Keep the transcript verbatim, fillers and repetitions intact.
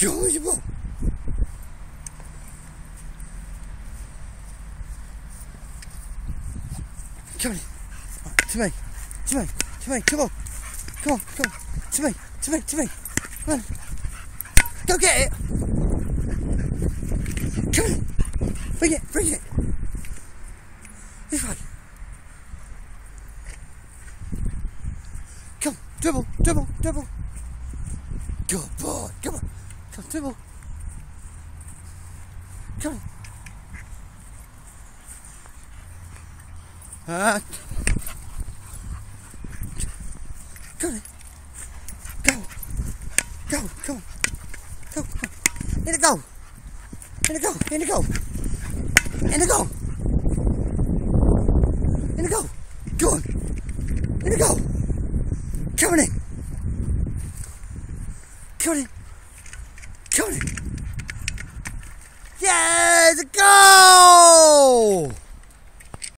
Go on, you ball. Come on. Right, to me. To me. To me. Come on. Come on. Come on. To me. To me. To me. Come on. Go get it. Come on. Bring it. Bring it. This way. Come. Dribble. Dribble. Dribble. Good boy. Come on. Come. Dribble. Come on. Uh, go on. Go. Go. Come on. Go. Come on. In the go. In the go. In the go. In the go. In the go. Go on. In the go. Come on in. Come on in. Come on in. Yeah, the goal!